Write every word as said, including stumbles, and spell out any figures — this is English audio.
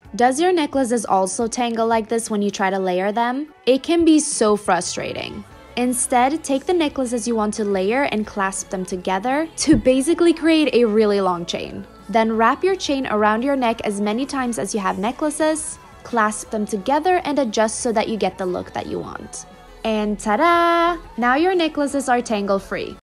Does your necklaces also tangle like this when you try to layer them? It can be so frustrating. Instead, take the necklaces you want to layer and clasp them together to basically create a really long chain. Then wrap your chain around your neck as many times as you have necklaces, clasp them together and adjust so that you get the look that you want. And ta-da! Now your necklaces are tangle-free.